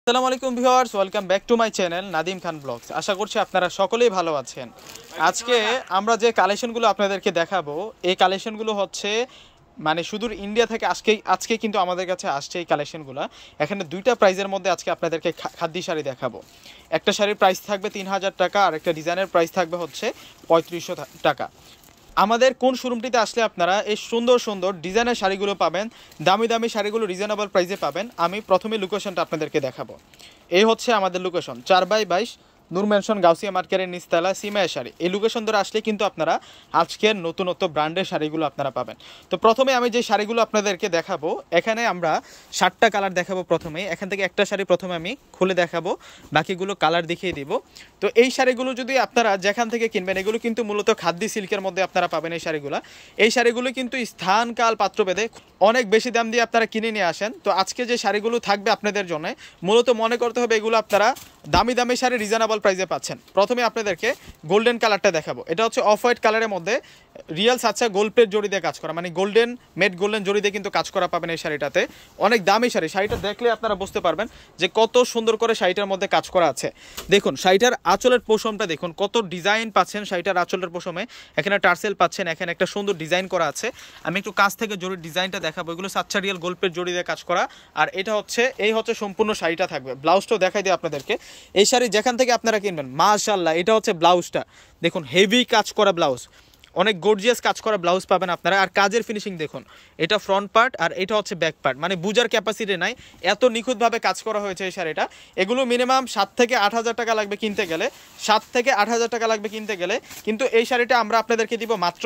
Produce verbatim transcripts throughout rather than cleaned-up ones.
আসসালামু আলাইকুম viewers, welcome back to my channel Nadeem Khan blogs. আশা করছি আপনারা সকলেই ভালো আছেন। আজকে আমরা যে কালেকশনগুলো আপনাদেরকে দেখাবো, এই কালেকশনগুলো হচ্ছে মানে সুদূর ইন্ডিয়া থেকে আজকে আজকে কিন্তু আমাদের কাছে আসছে এই কালেকশনগুলো। এখানে দুইটা প্রাইজের মধ্যে আজকে আপনাদেরকে খাদ্যি শাড়ি দেখাবো। একটা শাড়ির প্রাইস থাকবে তিন হাজার টাকা আর একটা ডিজাইনের প্রাইস থাকবে হচ্ছে পঁয়ত্রিশশো টাকা। আমাদের কোন শোরুমটিতে আসলে আপনারা এই সুন্দর সুন্দর ডিজাইনের শাড়িগুলো পাবেন, দামি দামি শাড়িগুলো রিজনেবল প্রাইসে পাবেন। আমি প্রথমে লোকেশনটা আপনাদেরকে দেখাবো। এই হচ্ছে আমাদের লোকেশন, চার বাই বাইশ নূর ম্যানশন গাউসিয়া মার্কেটের নিচতলা সিমায়া শাড়ি। এই লোকেশন ধরে আসলে কিন্তু আপনারা আজকের নতুনত্ব ব্র্যান্ডের শাড়িগুলো আপনারা পাবেন। তো প্রথমে আমি যে শাড়িগুলো আপনাদেরকে দেখাবো, এখানে আমরা ষাটটা কালার দেখাবো। প্রথমেই এখান থেকে একটা শাড়ি প্রথমে আমি খুলে দেখাবো, বাকিগুলো কালার দেখিয়ে দিব। তো এই শাড়িগুলো যদি আপনারা যেখান থেকে কিনবেন, এগুলো কিন্তু মূলত খাদ্যি সিল্কের মধ্যে আপনারা পাবেন। এই শাড়িগুলো এই শাড়িগুলো কিন্তু স্থান কাল পাত্রভেদে অনেক বেশি দাম দিয়ে আপনারা কিনে নিয়ে আসেন। তো আজকে যে শাড়িগুলো থাকবে আপনাদের জন্য, মূলত মনে করতে হবে এগুলো আপনারা দামি দামি শাড়ি রিজনেবল প্রাইসে পাচ্ছেন। প্রথমে আপনাদেরকে গোল্ডেন কালারটা দেখাবো। এটা হচ্ছে অফ হোয়াইট কালারের মধ্যে রিয়েল সাচ্চা গোল্ড প্লেট জড়ি দিয়ে কাজ করা, মানে গোল্ডেন মেড গোল্ডেন জড়ি দিয়ে কিন্তু কাজ করা পাবেন এই শাড়িটাতে। অনেক দামি শাড়ি, শাড়িটা দেখলে আপনারা বুঝতে পারবেন যে কত সুন্দর করে শাড়িটার মধ্যে কাজ করা আছে। দেখুন শাড়িটার আঁচলের পশমটা দেখুন, কত ডিজাইন পাচ্ছেন শাড়িটার আঁচলের পশমে। এখানে টার্সেল পাচ্ছেন, এখানে একটা সুন্দর ডিজাইন করা আছে। আমি একটু কাছ থেকে জড়ির ডিজাইনটা দেখাবো। এগুলো সাচ্চা রিয়েল গোল্ড প্লেট জড়ি দিয়ে কাজ করা। আর এটা হচ্ছে এই হচ্ছে সম্পূর্ণ শাড়িটা থাকবে। ব্লাউজটাও দেখাই দিই আপনাদেরকে। এই শাড়ি যেখান থেকে আপনারা কিনবেন, মাশাআল্লাহ এটা হচ্ছে ব্লাউজটা দেখুন, হেভি কাজ করা ব্লাউজ, অনেক গর্জিয়াস কাজ করা ব্লাউজ পাবেন আপনারা। আর কাজের ফিনিশিং দেখুন, এটা ফ্রন্ট পার্ট আর এটা হচ্ছে ব্যাক পার্ট, মানে বুঝার ক্যাপাসিটি নাই, এত নিখুঁতভাবে কাজ করা হয়েছে এই শাড়িটা। এগুলো মিনিমাম সাত থেকে আট হাজার টাকা লাগবে কিনতে গেলে, সাত থেকে আট হাজার টাকা লাগবে কিনতে গেলে। কিন্তু এই শাড়িটা আমরা আপনাদেরকে দিব মাত্র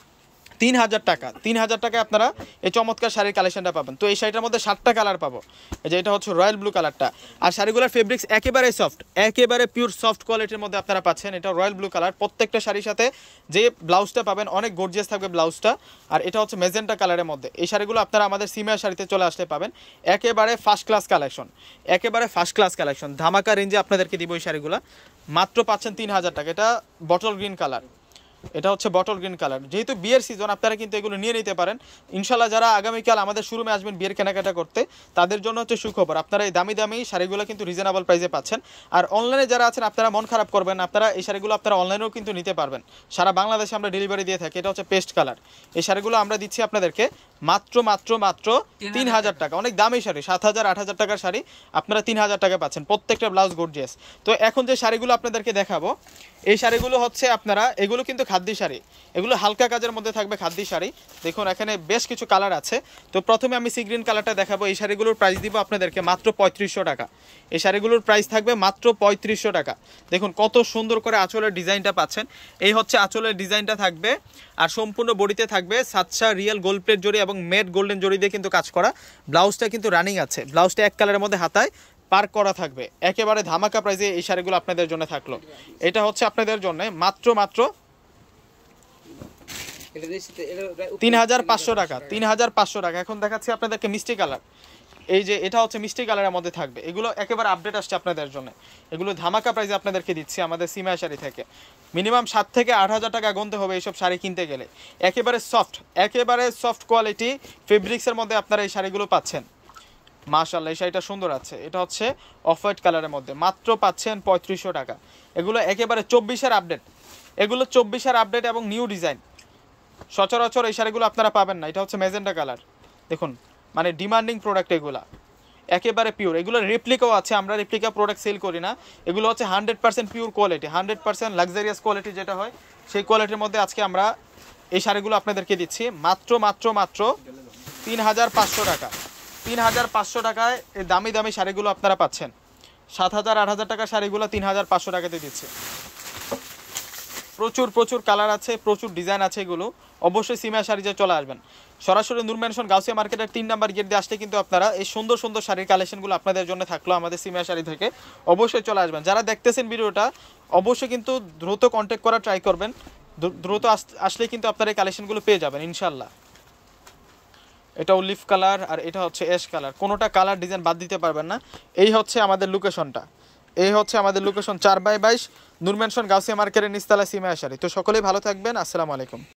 তিন হাজার টাকা। তিন হাজার টাকায় আপনারা এই চমৎকার শাড়ির কালেকশনটা পাবেন। তো এই শাড়িটার মধ্যে সাতটা কালার পাবো। এই যে এটা হচ্ছে রয়্যাল ব্লু কালারটা। আর শাড়িগুলোর ফেব্রিক্স একেবারে সফট, একেবারে পিওর সফট কোয়ালিটির মধ্যে আপনারা পাচ্ছেন। এটা রয়্যাল ব্লু কালার। প্রত্যেকটা শাড়ির সাথে যে ব্লাউজটা পাবেন অনেক গর্জিয়াস থাকবে ব্লাউজটা। আর এটা হচ্ছে মেজেন্টা কালারের মধ্যে। এই শাড়িগুলো আপনারা আমাদের সিমিয়া শাড়িতে চলে আসলে পাবেন। একেবারে ফার্স্ট ক্লাস কালেকশন, একেবারে ফার্স্ট ক্লাস কালেকশন। ধামাকা রেঞ্জে আপনাদেরকে দিব এই শাড়িগুলো। মাত্র পাচ্ছেন তিন হাজার টাকা। এটা বটল গ্রিন কালার, এটা হচ্ছে বটল গ্রিন কালার। যেহেতু বিয়ের সিজন, আপনারা কিন্তু এগুলো নিয়ে নিতে পারেন ইনশাল্লাহ। যারা আগামীকাল আমাদের শোরুমে আসবেন বিয়ের কেনাকাটা করতে, তাদের জন্য হচ্ছে সুখবর, আপনারা এই দামি দামি শাড়িগুলো কিন্তু রিজনেবল প্রাইসে পাচ্ছেন। আর অনলাইনে যারা আছেন আপনারা মন খারাপ করবেন, আপনারা এই শাড়িগুলো আপনারা অনলাইনেও কিন্তু নিতে পারবেন। সারা বাংলাদেশে আমরা ডেলিভারি দিয়ে থাকি। এটা হচ্ছে পেস্ট কালার। এই শাড়িগুলো আমরা দিচ্ছি আপনাদেরকে মাত্র মাত্র মাত্র তিন হাজার টাকা। অনেক দামি শাড়ি, সাত হাজার আট হাজার টাকার শাড়ি আপনারা তিন হাজার টাকা পাচ্ছেন। প্রত্যেকটা ব্লাউজ গর্জিয়াস। তো এখন যে শাড়িগুলো আপনাদেরকে দেখাবো, এই শাড়িগুলো হচ্ছে আপনারা, এগুলো কিন্তু খাদ্যি শাড়ি, এগুলো হালকা কাজের মধ্যে থাকবে খাদ্যি শাড়ি। দেখুন এখানে বেশ কিছু কালার আছে। তো প্রথমে আমি সি গ্রিন কালারটা দেখাবো। এই শাড়িগুলোর প্রাইস দিব আপনাদেরকে মাত্র পঁয়ত্রিশশো টাকা। এই শাড়িগুলোর প্রাইস থাকবে মাত্র পঁয়ত্রিশশো টাকা। দেখুন কত সুন্দর করে আঁচলের ডিজাইনটা পাচ্ছেন। এই হচ্ছে আঁচলের ডিজাইনটা থাকবে। আর সম্পূর্ণ বডিতে থাকবে সাচ্চা রিয়েল গোল্ড প্লেট জড়ি এবং মেড গোল্ডেন জড়ি দিয়ে কিন্তু কাজ করা। ব্লাউজটা কিন্তু রানিং আছে। ব্লাউজটা এক কালারের মধ্যে হাতায় পার্ক করা থাকবে। একেবারে ধামাকা প্রাইসে এই শাড়িগুলো আপনাদের জন্য থাকলো। এটা হচ্ছে আপনাদের জন্য মাত্র মাত্র তিন হাজার পাঁচশো টাকা। তিন হাজার পাঁচশো টাকা। এখন দেখাচ্ছি আপনাদেরকে মিষ্টি কালার। এই যে এটা হচ্ছে মিষ্টি কালারের মধ্যে থাকবে। এগুলো একেবারে আপডেট আসছে আপনাদের জন্য। এগুলো ধামাকা প্রাইসে আপনাদেরকে দিচ্ছি আমাদের সিমিয়া শাড়ি থেকে। মিনিমাম সাত থেকে আট হাজার টাকা গুনতে হবে এইসব শাড়ি কিনতে গেলে। একেবারে সফট, একেবারে সফট কোয়ালিটি ফেব্রিক্সের মধ্যে আপনারা এই শাড়িগুলো পাচ্ছেন। মাশাআল্লাহ এই শাড়িটা সুন্দর আছে। এটা হচ্ছে অফ হোয়াইট কালারের মধ্যে। মাত্র পাচ্ছেন পঁয়ত্রিশশো টাকা। এগুলো একেবারে চব্বিশের আপডেট, এগুলো চব্বিশের আপডেট এবং নিউ ডিজাইন। সচরাচর এই শাড়িগুলো আপনারা পাবেন না। এটা হচ্ছে মেজেন্টা কালার। দেখুন মানে ডিমান্ডিং প্রোডাক্ট এগুলা, একেবারে পিওর। এগুলো রেপ্লিকাও আছে, আমরা রেপ্লিকা প্রোডাক্ট সেল করি না। এগুলো হচ্ছে hundred percent pure quality, hundred percent luxurious quality যেটা হয়, সেই কোয়ালিটির মধ্যে আজকে আমরা এই শাড়িগুলো আপনাদেরকে দিচ্ছি মাত্র মাত্র মাত্র তিন হাজার পাঁচশো টাকা। তিন হাজার পাঁচশো টাকায় এই দামি দামি শাড়িগুলো আপনারা পাচ্ছেন। সাত হাজার আট হাজার টাকার শাড়িগুলো তিন হাজার পাঁচশো টাকাতে দিচ্ছে। প্রচুর প্রচুর কালার আছে, প্রচুর ডিজাইন আছে। এগুলো অবশ্যই সিমিয়া শাড়িতে চলে আসবেন। সরাসরি নূর ম্যানশন গাউসিয়া মার্কেটের তিন নাম্বার গেট দিয়ে আসলে কিন্তু আপনারা এই সুন্দর সুন্দর শাড়ির কালেকশনগুলো আপনাদের জন্য থাকলো আমাদের সিমিয়া শাড়ি থেকে। অবশ্যই চলে আসবেন। যারা দেখতেছেন ভিডিওটা অবশ্যই কিন্তু দ্রুত কন্ট্যাক্ট করা ট্রাই করবেন। দ্রুত আসলে কিন্তু আপনারা এই কালেকশনগুলো পেয়ে যাবেন ইনশাল্লাহ। এটা অলিভ কালার আর এটা হচ্ছে অ্যাশ কালার। কোনোটা কালার ডিজাইন বাদ দিতে পারবেন না। এই হচ্ছে আমাদের লোকেশনটা, এই হচ্ছে আমাদের লোকেশন চার বাই বাইশ নূর ম্যানশন গাউসিয়া মার্কেটের নিচতলা সিমিয়া শাড়ি। তো সকলেই ভালো থাকবেন। আসসালামু আলাইকুম।